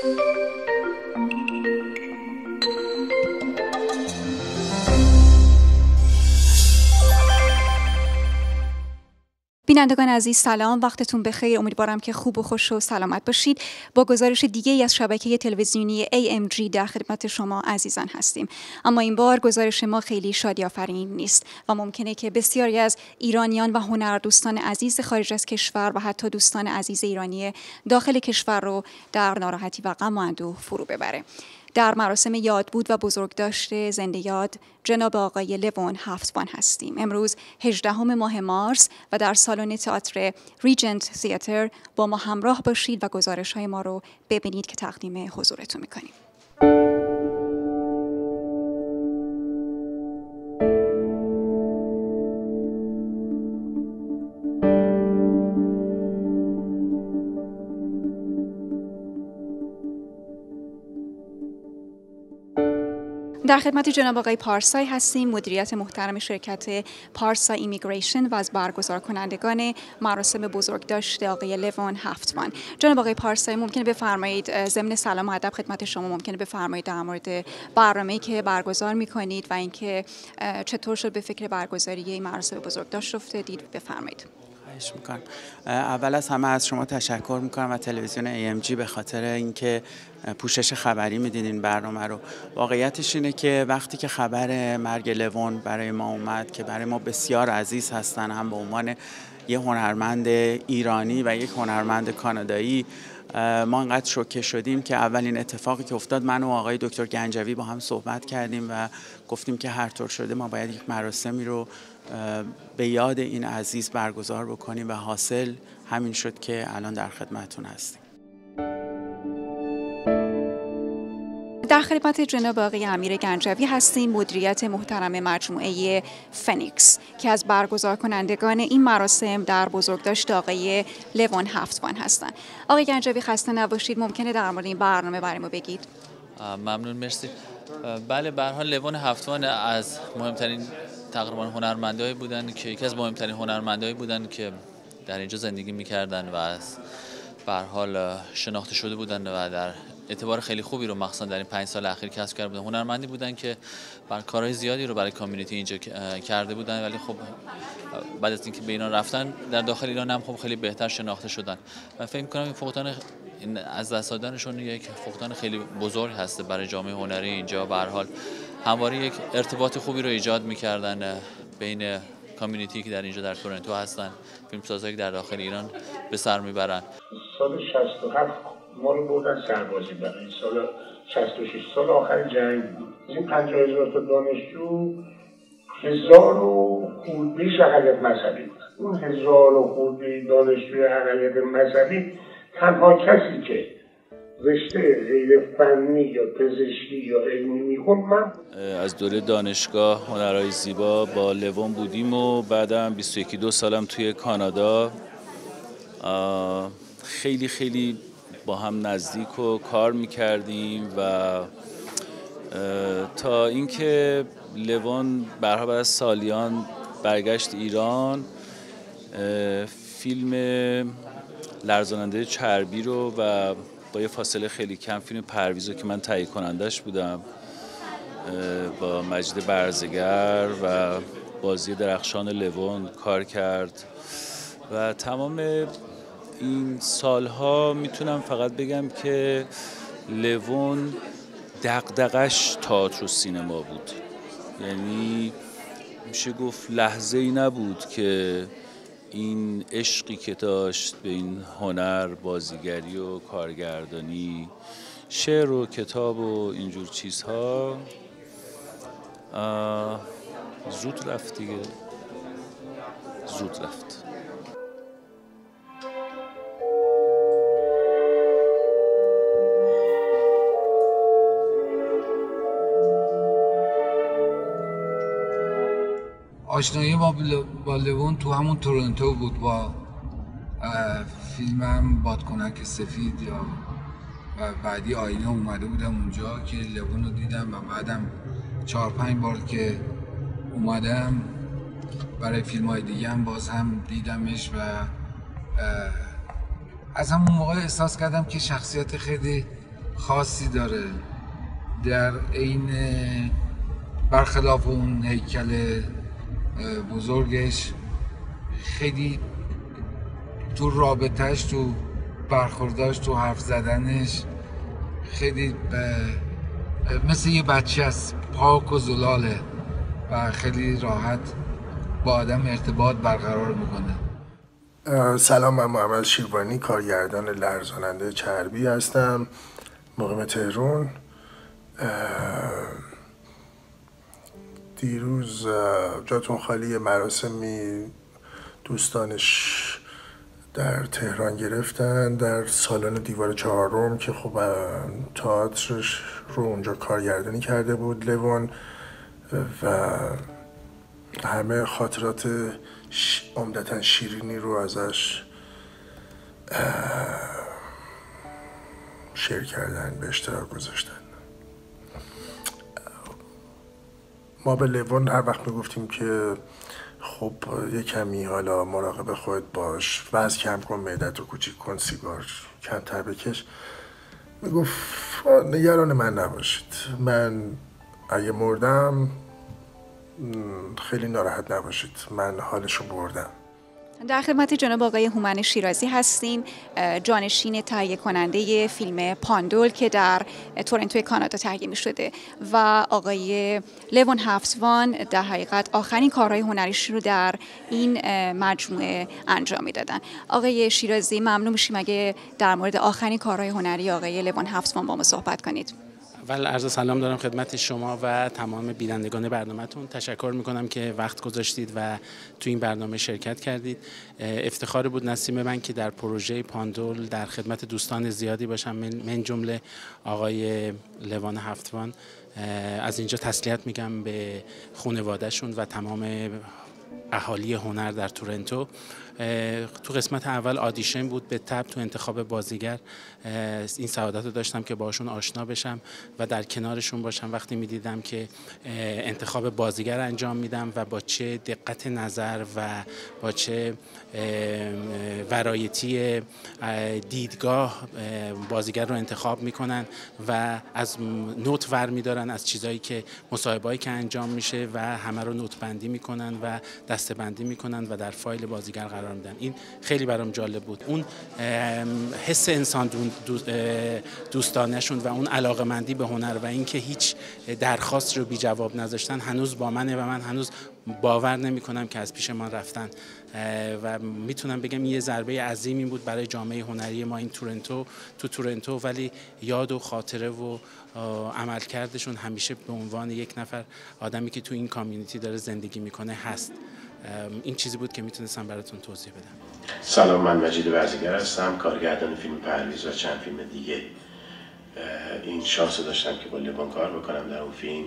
بینندگان عزیز سلام، وقتتون بخیر. امیدوارم که خوب و خوش و سلامت باشید. با گزارش دیگه ای از شبکه تلویزیونی AMG در خدمت شما عزیزان هستیم. اما این بار گزارش ما خیلی شادی آفرین نیست و ممکنه که بسیاری از ایرانیان و هنردوستان عزیز خارج از کشور و حتی دوستان عزیز ایرانی داخل کشور رو در ناراحتی و غم و اندوه فرو ببره. در مراسم یادبود و بزرگداشت زنده یاد جناب آقای لوون هفتوان هستیم. امروز 18 ماه مارس و در سالن تئاتر ریجنت تئاتر با ما همراه باشید و گزارش‌های ما رو ببینید که تقدیم حضورتون می‌کنیم. در خدمت جناب آقای پارسای هستیم، مدیریت محترم شرکت پارسا ایمیگریشن و از برگزار کنندگان مراسم بزرگداشت آقای لوون هفتوان. جناب آقای پارسای، ممکنه بفرمایید ضمن سلام و ادب خدمت شما ممکنه بفرمایید در مورد برنامه‌ای که برگزار می‌کنید و اینکه چطور شد به فکر برگزاری این مراسم بزرگداشت افتادید بفرمایید. خواهش می‌کنم. اول از همه از شما تشکر می‌کنم و تلویزیون AMG به خاطر اینکه پوشش خبری میدین این برنامه رو. واقعیتش اینه که وقتی که خبر مرگ لوون برای ما اومد که برای ما بسیار عزیز هستن، هم به عنوان یه هنرمند ایرانی و یک هنرمند کانادایی، ما انقدر شوکه شدیم که اولین اتفاقی که افتاد، من و آقای دکتر گنجوی با هم صحبت کردیم و گفتیم که هر طور شده ما باید یک مراسمی رو به یاد این عزیز برگزار بکنیم و حاصل همین شد که الان در خدمتتون هستیم. در خدمت جناب آقای امیر گنجوی هستیم، مدیریت محترم مجموعه فنیکس که از برگزار کنندگان این مراسم در بزرگداشت آقای لوون هفتوان هستند. آقای گنجوی خسته نباشید، ممکنه در مورد این برنامه برای ما بگید؟ ممنون، مرسی. بله، به هر حال لوون هفتوان از مهمترین تقریبا هنرمندایی بودن که یکی از مهمترین هنرمندایی بودن که در اینجا زندگی می‌کردن و از به هر حال شناخته شده بودن و در اعتبار خیلی خوبی رو مخصوصا در این 5 سال اخیر کسب کرده بودن. هنرمندی بودن که کارهای زیادی رو برای کامیونیتی اینجا کرده بودن، ولی خب بعد از اینکه به ایران رفتن در داخل ایران هم خب خیلی بهتر شناخته شدن. من فکر می‌کنم این فقدان از دست دادنشون یک فقدان خیلی بزرگ هست برای جامعه هنری اینجا. به هر حال همواره یک ارتباط خوبی رو ایجاد می‌کردن بین کامیونیتی که در اینجا در تورنتو هستن، فیلمسازایی که در داخل ایران به سر میبرن. سال 67 ما رو بردن سربازی، برای سال 66 سال آخر جنگ بود. این 50,000 تا دانشجو 1000 و خورده اقلیت مذهبی بود. اون 1000 و خورده دانشجوی اقلیت مذهبی تنها کسی که رشته غیر فنی یا پزشکی یا علمی میخوند من. از دوره دانشگاه هنرهای زیبا با لوون بودیم و بعدم 21-22 سالم توی کانادا خیلی خیلی با هم نزدیک و کار میکردیم و تا اینکه لوون بعد از سالیان برگشت ایران، فیلم لرزاننده چربی رو و با یه فاصله خیلی کم فیلم پرویزو که من تهیه کنندش بودم با مجید برزگر و بازی درخشان لوون کار کرد و تمام این سالها میتونم فقط بگم که لوون دغدغش تئاتر و سینما بود. یعنی میشه گفت لحظه‌ای نبود که این عشقی که داشت به این هنر، بازیگری و کارگردانی، شعر و کتاب و اینجور چیزها زود رفت دیگه، زود رفت. آشنایی ما با لوون تو همون تورنتو بود، با فیلمم بادکنک سفید یا بعدی آینه اومده بودم اونجا که لوون رو دیدم و بعدم 4-5 بار که اومدم برای فیلم‌های دیگه هم باز هم دیدمش و از همون موقع احساس کردم که شخصیت خیلی خاصی داره، در عین برخلاف اون هیکل بزرگش خیلی تو رابطهش، تو برخورداش، تو حرف زدنش خیلی مثل یه بچه است، پاک و زلاله و خیلی راحت با آدم ارتباط برقرار میکنه. سلام، من محمد شیروانی، کارگردان لرزاننده چربی هستم، مقیم تهران. دیروز جاتون خالی مراسمی دوستانش در تهران گرفتن در سالن دیوار 4 که خب تئاترش رو اونجا کارگردانی کرده بود لوان و همه خاطرات عمدتاً شیرینی رو ازش شیر کردن، به اشتراک گذاشتن. ما به لوان هر وقت میگفتیم که خب یه کمی حالا مراقب خودت باش، وزن کم کن، معدتو کوچیک کن، سیگار کمتر بکش، میگفت نگران من نباشید، من اگه مردم خیلی ناراحت نباشید، من حالشو بردم. در خدمت جناب آقای هومن شیرازی هستیم، جانشین تهیه کننده فیلم پاندول که در تورنتو کانادا تهیه می شده و آقای لوان هفتوان در حقیقت آخرین کارهای هنریش رو در این مجموعه انجام می دادن. آقای شیرازی، ممنون میشیم اگه در مورد آخرین کارهای هنری آقای لوان هفتوان با ما صحبت کنید. اول عرض سلام دارم خدمت شما و تمام بینندگان برنامه‌تون. تشکر میکنم که وقت گذاشتید و تو این برنامه شرکت کردید. افتخار بود نصیب من که در پروژه پاندول در خدمت دوستان زیادی باشم، من جمله آقای لوان هفتوان. از اینجا تسلیت میگم به خانواده‌شون و تمام اهالی هنر در تورنتو. تو قسمت اول آدیشن بود، به تبع تو انتخاب بازیگر این سعادت رو داشتم که باشون آشنا بشم و در کنارشون باشم وقتی میدیدم که انتخاب بازیگر انجام میدم و با چه دقت نظر و با چه ورایتی دیدگاه بازیگر رو انتخاب میکنن و از نوت ور میدارن از چیزایی که مصاحبه‌ای که انجام میشه و همه رو نوت بندی میکنن و دسته‌بندی میکنن و در فایل بازیگر قرار میدن. این خیلی برام جالب بود، اون حس انسان دوستانشون و اون علاقه‌مندی به هنر و اینکه هیچ درخواست رو بی جواب نذاشتن هنوز با منه و من هنوز باور نمی‌کنم که از پیش من رفتن و میتونم بگم یه ضربه عظیمی بود برای جامعه هنری ما این تورنتو، ولی یاد و خاطره و عملکردشون همیشه به عنوان یک نفر آدمی که تو این کامیونیتی داره زندگی میکنه هست. این چیزی بود که میتونستم براتون توضیح بدم. سلام، من مجید وزیگر هستم، کارگردان فیلم پرویز و چند فیلم دیگه. این شانس رو داشتم که با لوان کار بکنم در اون فیلم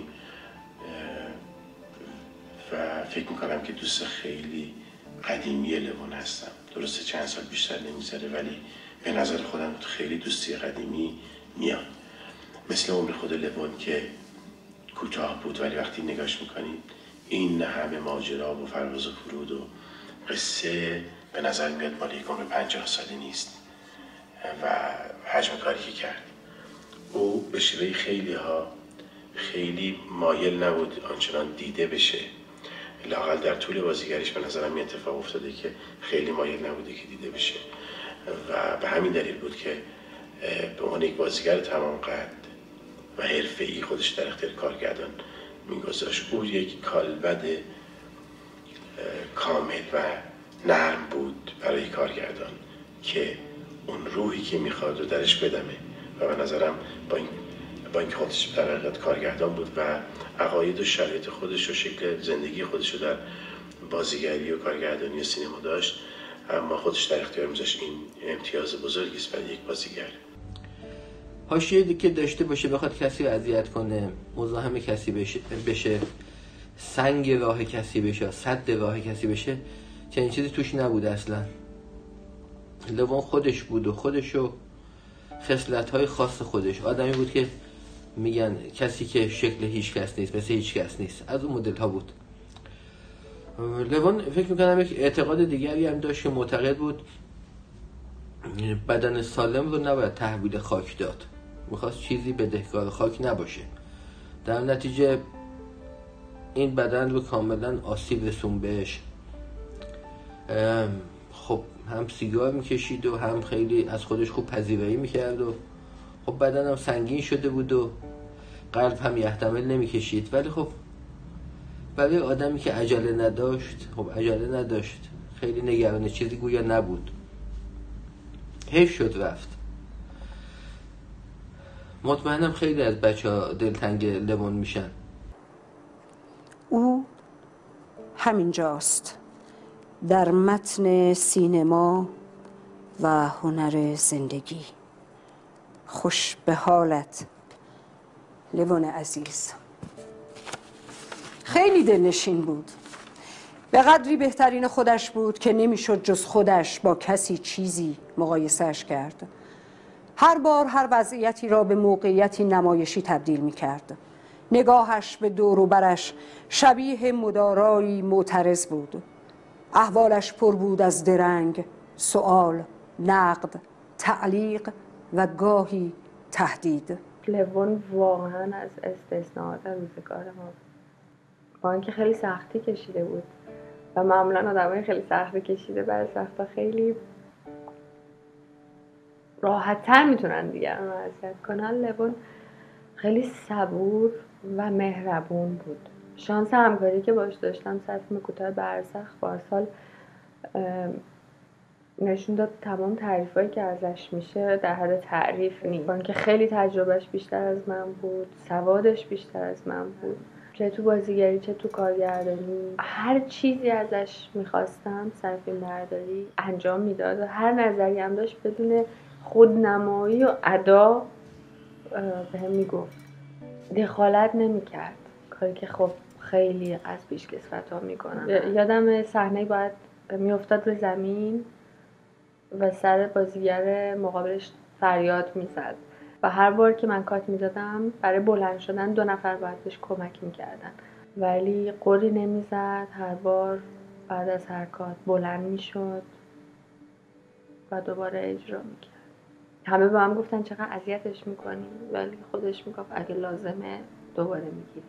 و فکر میکنم که دوست خیلی قدیمی لوان هستم. درسته چند سال بیشتر نمیذاره ولی به نظر خودم خیلی دوستی قدیمی میاد، مثل عمر خود لوان که کوتاه بود ولی وقتی نگاش میکنید این همه ماجرا و فرواز و فرود و قصه به نظر میاد مال یک عمر 50 سالی نیست و حجم کاری که کرد. او به شیوه خیلی مایل نبود آنچنان دیده بشه، لااقل در طول بازیگریش به نظرم این اتفاق افتاده که خیلی مایل نبوده که دیده بشه و به همین دلیل بود که به عنوان یک بازیگر تمام قد و حرفه‌ای خودش در اختیار کارگردان میگذاشت. او یک کالبد کامل و نرم بود برای کارگردان که اون روحی که میخواد رو درش بدمه و به نظرم با این خودش در حقیقت کارگردان بود و عقاید و شرایط خودش و شکل زندگی خودش رو در بازیگری و کارگردانی و سینما داشت، اما خودش در اختیار میذاشت. این امتیاز بزرگی است برای یک بازیگر. حاشیه‌ای که داشته باشه بخواد کسی رو اذیت کنه، مزاحم کسی بشه، سنگ راه کسی بشه، سد راه کسی بشه، چنین چیزی توش نبود اصلا. لوان خودش بود و خودشو خصلت‌های خاص خودش، آدمی بود که میگن کسی که شکل هیچ کس نیست، مثل هیچ کس نیست، از اون مدل ها بود. لوان فکر میکنم یک اعتقاد دیگری هم داشت که معتقد بود بدن سالم رو نباید تحویل خاک داد. میخواست چیزی بدهکار خاک نباشه. در نتیجه این بدن رو کاملا آسیب رسون بهش. خب هم سیگار میکشید و هم خیلی از خودش خوب پذیرایی میکرد و خب بدن هم سنگین شده بود و قلب هم یحتمل نمیکشید. ولی خب برای آدمی که عجله نداشت، خب عجله نداشت، خیلی نگران چیزی گویا نبود. حیف شد رفت. مطمئنم خیلی از بچه‌ها دلتنگ لوون میشن. او همینجاست، در متن سینما و هنر زندگی. خوش به حالت لوون عزیز. خیلی دلنشین بود، به قدری بهترین خودش بود که نمیشد جز خودش با کسی چیزی مقایسهش کرد. هر بار هر وضعیتی را به موقعیتی نمایشی تبدیل میکرد. نگاهش به دور و برش شبیه مدارایی معترض بود. احوالش پر بود از درنگ، سؤال، نقد، تعلیق و گاهی تهدید. لوون واقعا از استثناءات روزگار ما، با اینکه خیلی سختی کشیده بود و معمولا آدمای خیلی سختی کشیده بعد وقتا خیلی راحت‌تر میتونن دیگران رو اذیت کنن. لوون خیلی صبور و مهربون بود. شانس همکاری که باش داشتم سر فیلم کوتاه برزخ پارسال نشون داد تمام تعریفایی که ازش میشه در حد تعریف نیست. با اینکه خیلی تجربهش بیشتر از من بود، سوادش بیشتر از من بود، چه تو بازیگری چه تو کارگردانی، هر چیزی ازش میخواستم سر فیلم برداری انجام میداد و هر نظری هم داشت بدون خودنمایی و ادا بهم میگفت، دخالت نمیکرد، کاری که خب خیلی از پیشکسوت‌ها میکنن. یادم صحنه باید میافتاد به زمین و سر بازیگر مقابلش فریاد میزد و هر بار که من کات میدادم برای بلند شدن 2 نفر باید بهش کمک میکردن، ولی قولی نمیزد. هر بار بعد از هر کات بلند میشد و دوباره اجرا میکرد. همه به من گفتن چقدر اذیتش میکنی، ولی خودش میگفت اگه لازمه دوباره میگیری.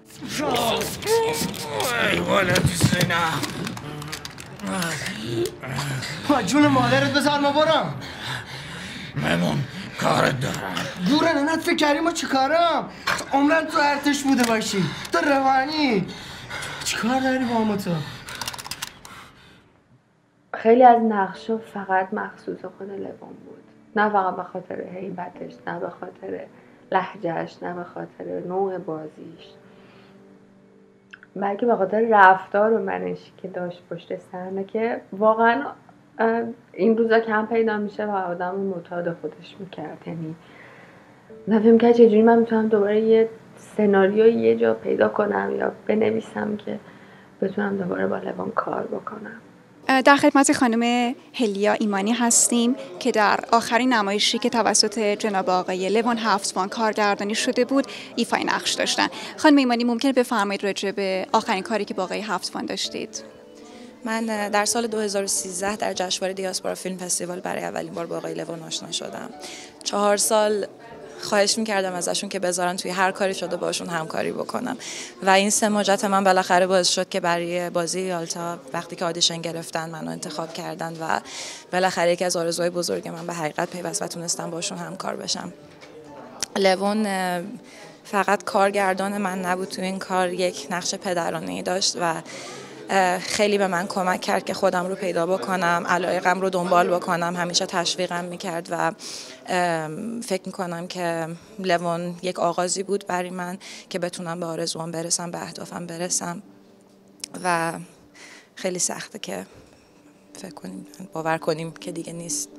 جون مادرت بذار ما برم. ممون کارت دارم. دوره ننت فکر کردی ما چی کارم؟ عمرن تو ارتش بوده باشی، تو روانی چی کار داری با ما تو؟ خیلی از نقشا فقط مخصوص خود لوون بود، نه فقط به خاطر هیبتش، نه به خاطر لهجهش، نه به خاطر نوع بازیش، بلکه به خاطر رفتار و منشی که داشت پشت صحنه که واقعا این روزا کم پیدا میشه و آدم معتاد خودش میکرد. یعنی نفهم که چجوری من میتونم دوباره یه سناریو یه جا پیدا کنم یا بنویسم که بتونم دوباره با لوون کار بکنم. در خدمت خانم هلیا ایمانی هستیم که در آخرین نمایشی که توسط جناب آقای لوون هفتوان کارگردانی شده بود ایفای نقش داشتن. خانم ایمانی ممکنه بفرمایید راجع به آخرین کاری که با آقای هفتوان داشتید؟ من در سال 2013 در جشنواره دیاسپورا فیلم فستیوال برای اولین بار با آقای لوون آشنا شدم. 4 سال خواهش می‌کردم ازشون که بذارن توی هر کاری شده باشون همکاری بکنم و این سماجت من بالاخره باعث شد که برای بازی یالتا وقتی که آدیشن گرفتن منو انتخاب کردن و بالاخره یکی از آرزوهای بزرگ من به حقیقت پیوست و تونستم باشون همکار بشم. لوون فقط کارگردان من نبود، تو این کار یک نقش پدرانه‌ای داشت و خیلی به من کمک کرد که خودم رو پیدا بکنم، علایقم رو دنبال بکنم، همیشه تشویقم میکرد و فکر میکنم که لوون یک آغازی بود برای من که بتونم به آرزوام برسم، به اهدافم برسم و خیلی سخته که فکر کنیم باور کنیم که دیگه نیست.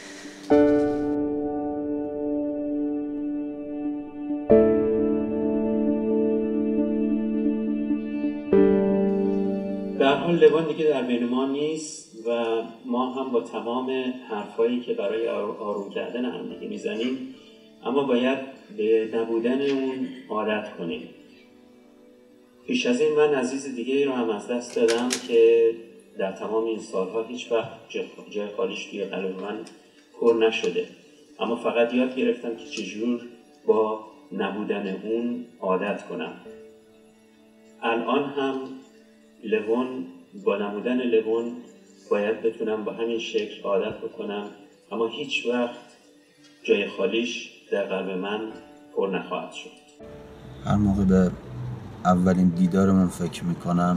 در حال لوون دیگه در بین ما نیست و ما هم با تمام حرفایی که برای آروم کردن هم دیگه میزنیم اما باید به نبودن اون عادت کنیم. پیش از این من عزیز دیگه رو هم از دست دادم که در تمام این سالها هیچ وقت جای خالیش توی قلب من پر نشده، اما فقط یاد گرفتم که چجور با نبودن اون عادت کنم. الان هم لوون، با نبودن لوون باید بتونم با همین شکل عادت بکنم، اما هیچ وقت جای خالیش در قلب من پر نخواهد شد. هر موقع به اولین دیدارمون فکر میکنم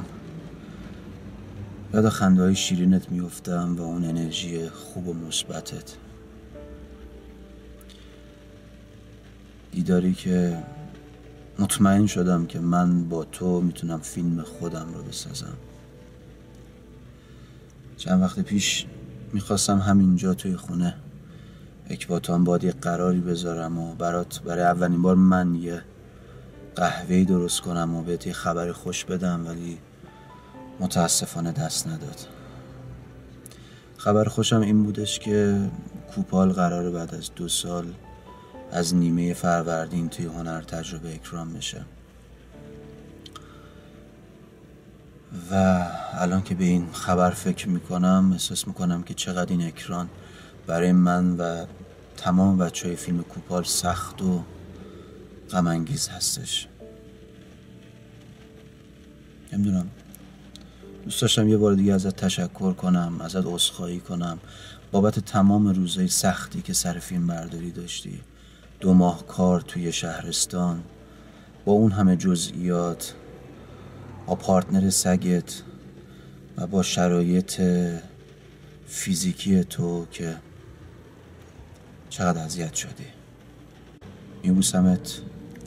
یاد خنده‌های شیرینت میفتم و اون انرژی خوب و مثبتت. دیداری که مطمئن شدم که من با تو میتونم فیلم خودم رو بسازم. چند وقت پیش میخواستم همینجا توی خونه اکباتان باد یه قراری بذارم و برای اولین بار من یه قهوه‌ای درست کنم و بهت یه خبر خوش بدم، ولی متاسفانه دست نداد. خبر خوشم این بودش که کوپال قراره بعد از 2 سال از نیمه فروردین توی هنر تجربه اکرام بشه و الان که به این خبر فکر میکنم احساس میکنم که چقدر این اکران برای من و تمام بچهای فیلم کوپال سخت و غم انگیز هستش. نمیدونم، دوست داشتم یه بار دیگه ازت تشکر کنم، ازت عذرخواهی کنم بابت تمام روزهای سختی که سر فیلم برداری داشتی. 2 ماه کار توی شهرستان با اون همه جزئیات، با پارتنر سگت و با شرایط فیزیکی تو که چقدر اذیت شدی. میبوسمت،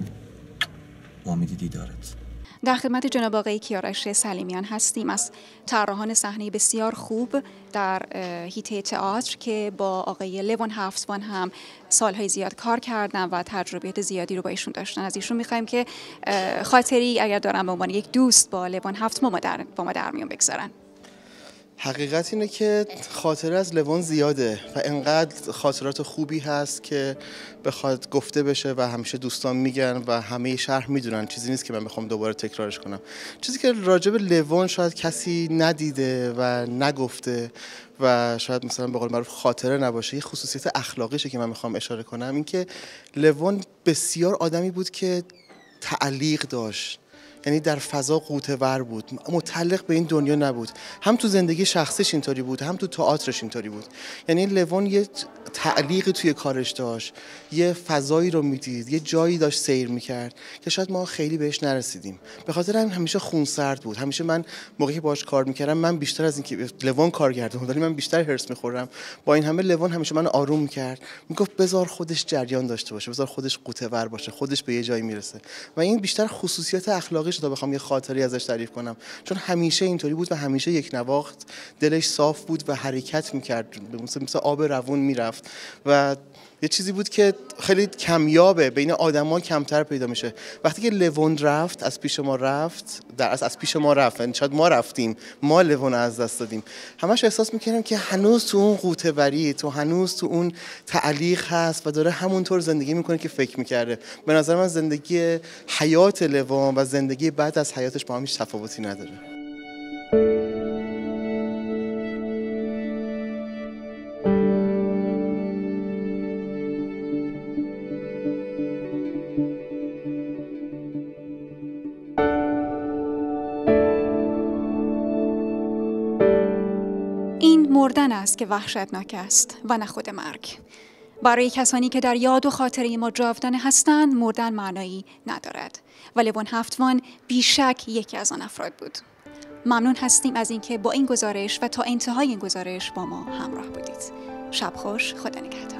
با امید دیدارت. در خدمت جناب آقای کیارش سلیمیان هستیم از طراحان صحنه بسیار خوب در حیطه تئاتر که با آقای لوون هفتوان هم سالهای زیاد کار کردن و تجربیات زیادی رو با ایشون داشتن. از ایشون می‌خوایم که خاطری اگر دارن به عنوان یک دوست با لوون هفتوان با ما در میون بگذارن. حقیقت اینه که خاطره از لوون زیاده و انقدر خاطرات خوبی هست که بخواد گفته بشه و همیشه دوستان میگن و همه شهر میدونن. چیزی نیست که من بخوام دوباره تکرارش کنم. چیزی که راجع به لوون شاید کسی ندیده و نگفته و شاید مثلا به قول معروف خاطره نباشه، یه خصوصیت اخلاقیشه که من میخوام اشاره کنم، این که لوون بسیار آدمی بود که تعلیق داشت، یعنی در فضا غوطه‌ور بود، متعلق به این دنیا نبود. هم تو زندگی شخصیش اینطوری بود، هم تو تئاترش اینطوری بود. یعنی لوون یه تعلیق توی کارش داشت، یه فضایی رو میدید، یه جایی داشت سیر میکرد که شاید ما خیلی بهش نرسیدیم. به خاطر همین همیشه خونسرد بود. همیشه من موقعی که باهاش کار میکردم، من بیشتر از اینکه لوون کارگردان بود، ولی من بیشتر هرس میخورم. با این همه لوون همیشه من آروم میکرد، میگفت بذار خودش جریان داشته باشه، بذار خودش غوطه‌ور باشه، خودش به یه جایی میرسه. و این بیشتر خصوصیات اخلاقی تا بخوام یه خاطری ازش تعریف کنم، چون همیشه اینطوری بود و همیشه یک نواخت، دلش صاف بود و حرکت میکرد، مثل آب روون میرفت و یه چیزی بود که خیلی کمیابه، بین آدما کمتر پیدا میشه. وقتی که لوون رفت، از پیش ما رفت، از پیش ما رفت، شاید ما رفتیم، ما لوون از دست دادیم. همش احساس میکردم که هنوز تو اون غوطه‌وری، تو هنوز تو اون تعلیق هست و داره همونطور زندگی میکنه که فکر میکرده. به نظر من زندگی حیات لوون و زندگی بعد از حیاتش با هم هیچ تفاوتی نداره. مردن است که وحشتناک است و نه خود مرگ. برای کسانی که در یاد و خاطره ما جاودانه هستند، مردن معنایی ندارد و لوون هفتوان بیشک یکی از آن افراد بود. ممنون هستیم از اینکه با این گزارش و تا انتهای این گزارش با ما همراه بودید. شب خوش، خدا نگهدار.